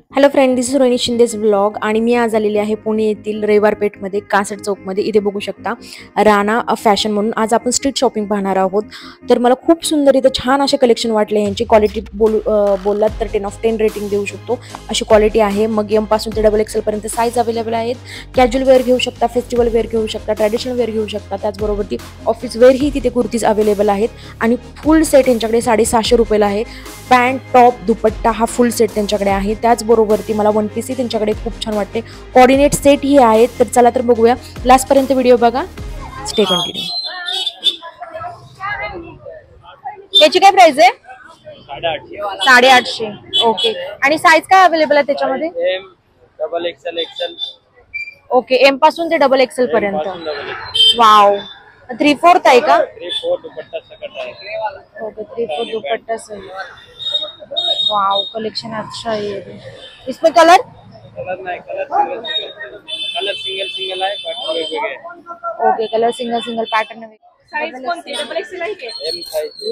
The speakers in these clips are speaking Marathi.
Hello friend, this is Rohini Shinde's blog आणि मी आज आलेली आहे पुणे येथील रविवार पेठमध्ये कासट चौकमध्ये. इथे बघू शकता राणा फॅशन म्हणून. आज आपण स्ट्रीट शॉपिंग पाहणार आहोत. तर मला खूप सुंदर इथं छान असे कलेक्शन वाटले. यांची क्वालिटी बोललात तर 10/10 रेटिंग देऊ शकतो अशी क्वालिटी आहे. मग एम पासून ते XXL पर्यंत साईज अवेलेबल आहेत. कॅज्युअल वेअर घेऊ शकता, फेस्टिवल वेअर घेऊ शकता, ट्रॅडिशनल वेअर घेऊ शकता. त्याचबरोबर ती ऑफिस वेअरही तिथे कुर्तीज अवेलेबल आहेत. आणि फुल सेट यांच्याकडे 750 रुपयाला आहे. पॅन्ट, टॉप, दुपट्टा हा फुल सेट त्यांच्याकडे आहे. त्याचबरोबरती मला वन पीसही त्यांच्याकडे खूप छान वाटते. कोऑर्डिनेट सेट ही आहेत. तर चला तर बघूया, लास्ट पर्यंत व्हिडिओ बघा. Stay continue. याची काय प्राइस आहे? 850. ओके. आणि साईज काय अवेलेबल आहे त्याच्यामध्ये? XXL. ओके, एम पासून ते XXL पर्यंत. वाव, 3/4 आहे का? 3/4 दुपट्टा सकट है. ओके, 3/4 दुपट्टा सही. वाव, कलेक्शन अच्छा है ये भी. इसमें कलर नहीं, कलर सिंगल है, पैटर्न वेगवेगळे. ओके, कलर सिंगल पैटर्न में. साइज कोणती? XXL आहे की? M size.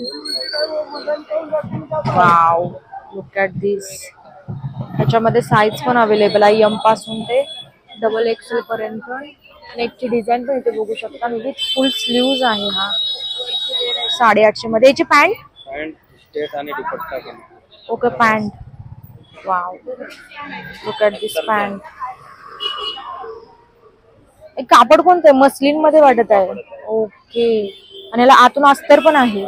Wow, look at this. त्याच्यामध्ये साईज पण अवेलेबल आहे एम पासून ते XXL पर्यंत. नेकची डिझाईन पण इथे बघू शकता. विथ फुल स्लीव्ज आहे. हा 850 मध्ये. याची पॅन्ट स्टेट आणि दुपट्टा पण. Okay, pant. Wow, look at this pant. एक कापड कोणतं आहे? मस्लिन मध्ये वाटत आहे. ओके. आणि याला आतून अस्तर पण आहे.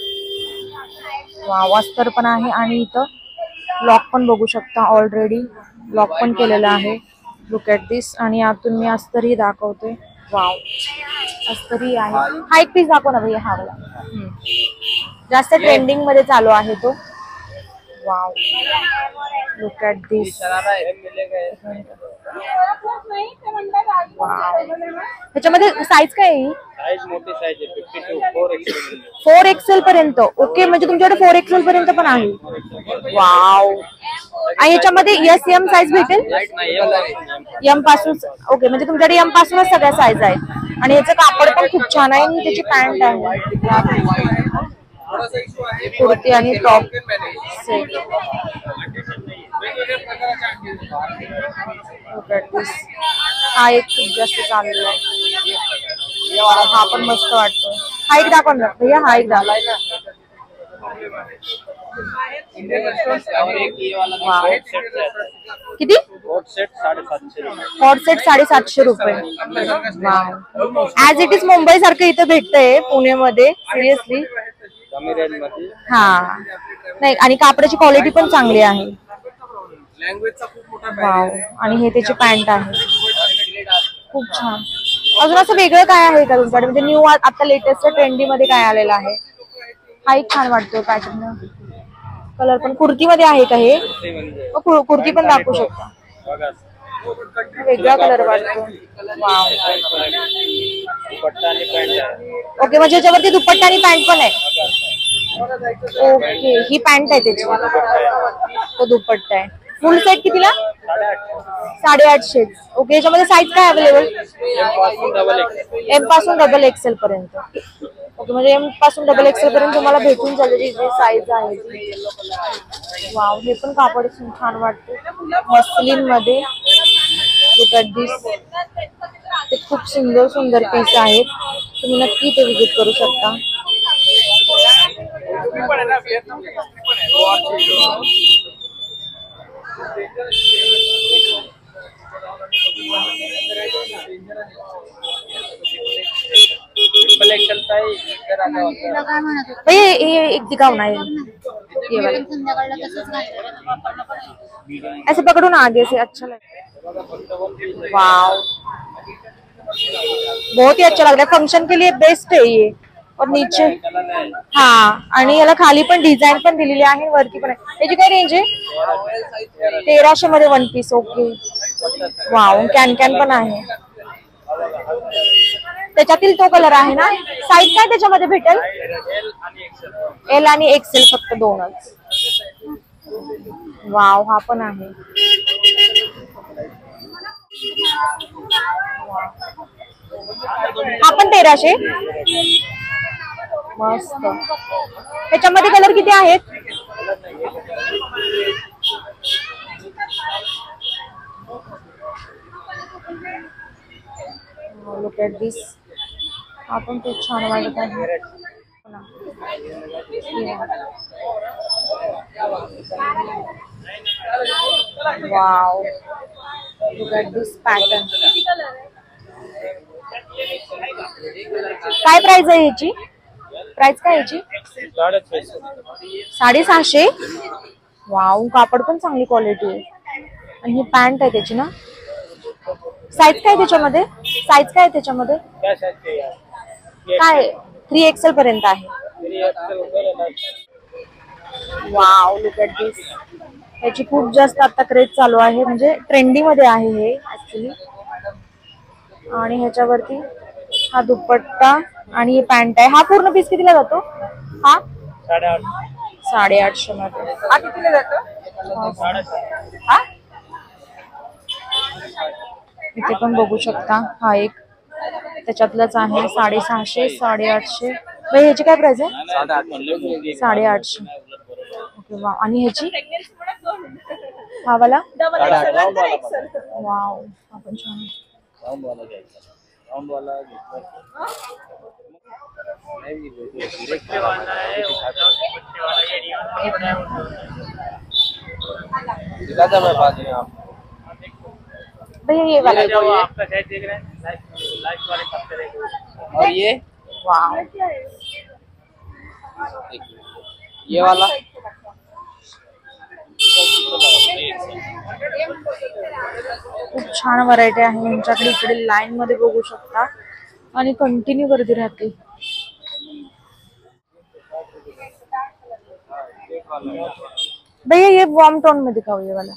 वाव, अस्तर पण आहे. आणि इथं लॉक पण बघू शकता. ऑलरेडी लॉक पण केलेलं आहे. Look at this. आणि आतून मी अस्तरही दाखवते. वाव, अस्तरही आहे. हा एक पीस दाखव ना भैया. हा वाला जास्त ट्रेंडिंग मध्ये चालू आहे तो. Wow, look at this. त्याच्यामध्ये साईज काय आहे? साइज मोठी साइज आहे. 52 4XL पर्यंत. ओके, म्हणजे तुमच्याकडे 4XL पर्यंत पण आहे. वाव. आणि याच्यामध्ये SM साईज भेटेल? एम पासून. ओके, म्हणजे तुमच्याकडे एम पासूनच सगळ्या साईज आहेत. आणि याचं कापड पण खूप छान आहे. आणि त्याची पॅन्ट आहे, कुर्ती आणि टॉप सेट. हा एक खूप जास्त चाललेला आहे. हा पण मस्त वाटतो. हा एक दाखव ना भैया. हा एक दाखव. किती? Coat set 750. कॉट सेट 750 रुपये. ऍज इट इज मुंबई सारखं इथं भेटतंय पुण्यामध्ये. सिरियसली कमी रेंज मध्ये. हा नाही, आणि कापडाची क्वालिटी पण चांगली आहे. वाव. आणि हे त्याची पॅन्ट आहे. खूप छान. अजून असं वेगळं काय आहे का तुमच्याकडे? म्हणजे न्यू आता लेटेस्ट ट्रेंडी मध्ये काय आलेलं आहे? हा एक छान वाटतो पॅटर्न. कलर पण कुर्तीमध्ये आहे का हे? कुर्ती पण दाखवू शकता. वेगळा कलर वाटतो. वाव. दुपट्टा आणि पॅन्ट आहे. ओके, म्हणजे याच्यावरती दुपट्टा आणि पॅन्ट पण आहे. ओके, ही पॅन्ट आहे त्याची, तो दुपट्टा आहे. फुल सेट कितीला? 850. ओके, याच्यामध्ये साईज काय अवेलेबल? एम पासून XXL पर्यंत. ओके, म्हणजे एम पासून XXL पर्यंत तुम्हाला भेटून जाईल जी साईज आहे. वाव, हे पण कापड छान वाटते मस्लिन मध्ये. Look at this. ते खूप सुंदर सुंदर पीस आहेत. तुम्ही नक्की ते विजिट करू शकता. एक दिखाओ ना, ये वाला ऐसे पकड़ो ना आगे से. अच्छा लगता है. वाव, बहुत ही अच्छा लग रहा है. फंक्शन के लिए बेस्ट है ये. और नीचे हा, आणि याला खाली पण डिझाईन पण दिलेली आहे, वरती पण आहे. याची काय रेंज आहे? 1300 मध्ये वन पीस. ओके. वाव, कॅन पण आहे. त्याच्यातील तो कलर आहे ना. साईज काय त्याच्यामध्ये भेटेल? L आणि XL, फक्त दोनच. वाव, हा पण आहे. हा पण 1300. मस्त. त्याच्यामध्ये कलर किती आहेत? Look at this. हा पण खूप छान वाटत आहे. Wow, look at this pattern. काय प्राइस आहे याची? प्राइस काय याची? 650. वाव, कापड पण चांगली क्वालिटी आहे. आणि ही पॅन्ट आहे त्याची ना. साईज काय त्याच्यामध्ये? साईज काय त्याच्यामध्ये? काय 3XL पर्यंत आहे. Wow, look at this. याची खूप जास्त आता क्रेज चालू आहे, म्हणजे ट्रेंडी मध्ये आहे हे ऍक्च्युली. आणि ह्याच्यावरती हा दुपट्टा आणि ही पॅन्ट आहे. हा पूर्ण पीस कितीला जातो? हा 850 मध्ये. हा कितीला जातो? हा इथे पण बघू शकता. हा एक त्याच्यातलंच आहे. 650, 850. ह्याची काय प्राइस आहे? 850. ओके, वा. आणि ह्याची हा वाला? वाव, हा पण छान. भैया ये वाला आपका साइज देख रहे हैं, लाइट वाले सबसे रहेंगे। और वाव, ये वाला खूप छान व्हरायटी आहे यांच्याकडे. इकडे लाईन मध्ये बघू शकता आणि कंटिन्यू गर्दी राहते. भैया ये वॉर्म टोन मध्ये का ये वाला?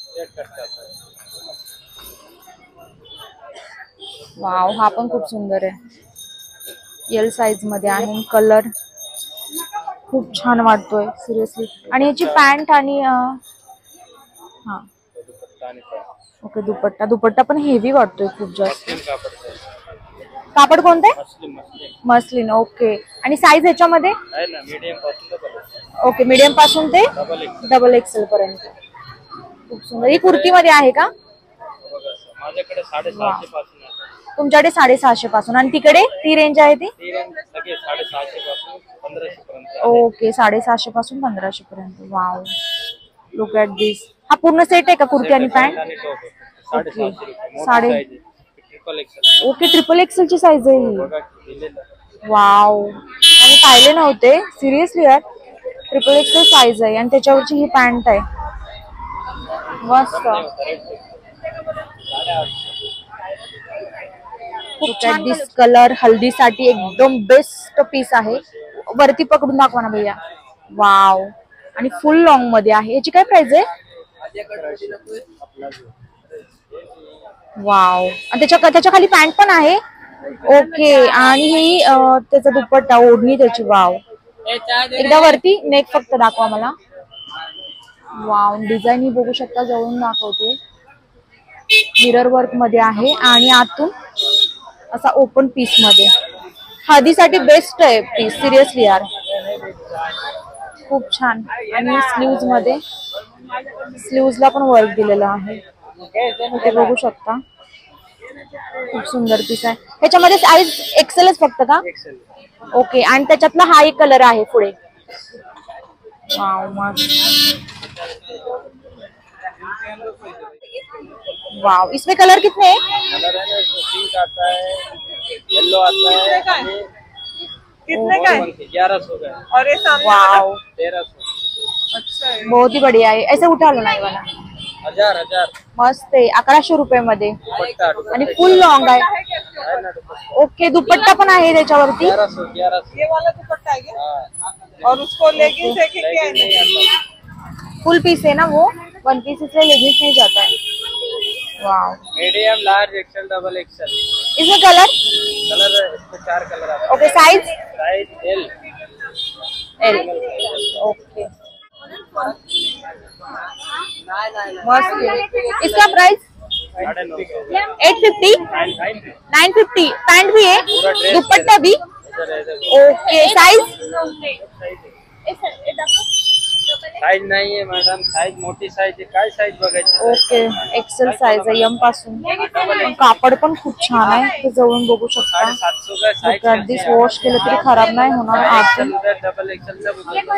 वाव, हा पण खूप सुंदर आहे. एल साइज मध्ये आहे. कलर खूप छान वाटतोय सिरियसली. आणि याची पॅन्ट आणि हा ओके, दुपट्टा पण हेवी वाटतोय खूप जास्त. कापड कोणते? मस्लिन. ओके. आणि साईज ह्याच्यामध्ये? ओके, मीडियम पासून ते डबल एक्सेल पर्यंत. खूप सुंदर. ही कुर्ती मध्ये आहे का? माझ्याकडे 650 पासून आहे. तुमच्याकडे 650 पासून. आणि तिकडे ती रेंज आहे ती? 750 पासून 1500 पर्यंत. ओके, 750 पासून 1500 पर्यंत. Wow, look at this. हा पूर्ण सेट आहे का कुर्ती आणि pant? Okay, okay, triple XL ची साईज आहे ही. वाव, आणि पाहिले नव्हते सिरियसली यार. ट्रिपल एक्सेल साईज आहे आणि त्याच्यावरची ही पॅन्ट आहे. मस्त. खूप छान दिस. कलर हल्दीसाठी एकदम बेस्ट पीस आहे. वरती पकडून दाखवा ना भैया. वाव, आणि फुल लॉंग मध्ये आहे. याची काय प्राइस आहे? वाव, आणि त्याच्या खाली पॅन्ट पण आहे. ओके, आणि ही त्याचा दुपट्टा, ओढणी त्याची. वाव, एकदा वरती नेक फक्त दाखवा मला. वाव, डिझाईन ही बघू शकता, जवळून दाखवते. मिरर वर्क मध्ये आहे आणि आतून असा ओपन पीस मध्ये. हळदीसाठी बेस्ट आहे पीस सिरियसली यार. खूप छान. आणि स्लीव्ज मध्ये, स्लीव्जला पण वर्क दिलेलं आहे. ते बघू शकता. खूप सुंदर पीस आहे. ह्याच्यामध्ये साईज एक्सेलच फक्त का? ओके, आणि त्याच्यातला हा एक कलर आहे पुढे. वाव, मस्त. वाव, इसमें कलर कितने हैं? कलर है ना, पिंक आता है, येलो आता है। कितने का है? 1100 का है। और ये सामने वाव, 1300। अच्छा है। बहुत ही बढ़िया आहे. ऐसे उठा लो नाही वाला. 1000 मस्त आहे. 1100 रुपये मध्ये. दुपट्टा आणि फुल लॉंग आहे. है ना दुपट्टा। ओके, दुपट्टा पण आहे त्याच्यावरती. 1100। ये वाला दुपट्टा है क्या? हाँ। और उसको लेगिंग्स है कि क्या है? नहीं आता। फुल पीस है ना वो, वन पीस इसलिए लेगिंग्स नहीं जाता है. Wow, medium, large, XL, double XL. इसमें कलर? कलर इसमें 4 कलर आते हैं। Okay, size? Size L. L. Okay, मस्त है. इसका प्राइस 850, 950. पैंट भी है, दुपट्टा भी. Okay, size? साईज नाहीये मॅडम, साईज मोठी साईज आहे. काय साईज बघायची? ओके, एक्सेल साईज आहे एम पासून. कापड पण खूप छान आहे, ते जवळून बघू शकता. 750 का साईज एखाद दिवस वॉश केलं तरी खराब नाही होणार आतून. डबल एक्सेलचा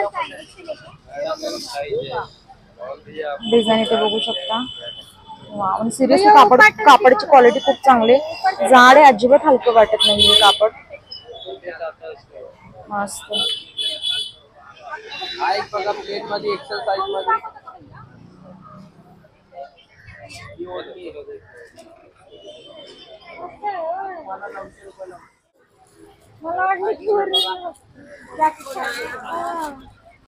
डिझाईन इथे बघू शकता. वा, आणि सिरियसली कापडची क्वालिटी खूप चांगली आहे. जाड आहे, अजिबात हलकं वाटत नाही हे कापड. मस्त. हा एक बघा प्लेट मध्ये एक्सेल साईज मध्ये. ही होती मला वाटलं की